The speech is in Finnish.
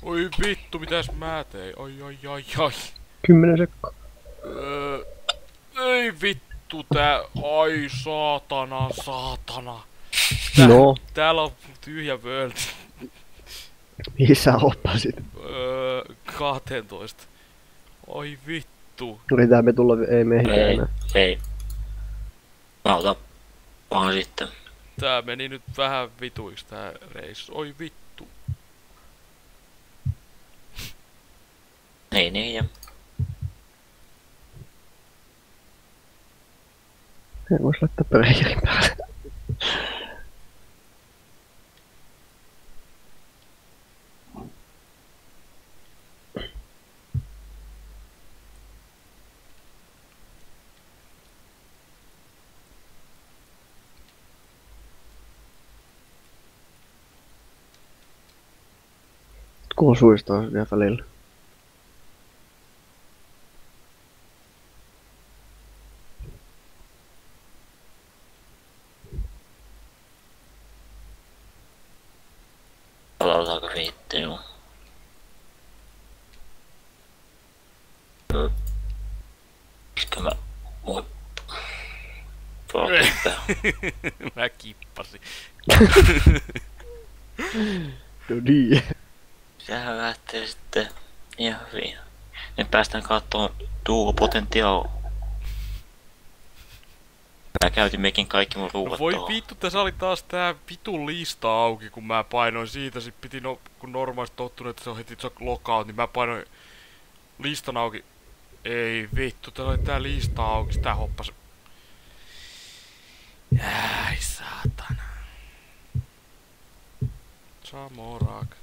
Oi vittu, mitäs mä tein? Ai. 10 sekkaa. Ei vittu tää. Ai saatana. No. Täällä on tyhjä world. Mihin sä hoppasit? 12. Oi vittu. Yritetään me tulla, ei me ehditä enää. Ei. Mä otan vaan sitten. Tää meni nyt vähän vituiksi tää reissu. Oi vittu. Ei niin ja. Ei vois laittaa pöreirin päälle. Kuuluu suistaa vielä välillä. Aloitaanko viitti, joo. Mikä mä voi... Mä kippasin. No niin. Sehän lähtee sitten ihan hyvin. Nyt päästään katsomaan duo-potentiaalia. Mä käytin mekin kaikki mun ruuat Voi tuohon. vittu, tässä oli taas tää vitun lista auki, kun mä painoin siitä. Sit piti kun normaalisti tottunut, että se on heti lockout, niin mä painoin listan auki. Ei vittu, täällä oli tää lista auki, sitä hoppas. Ai saatana. Samorak.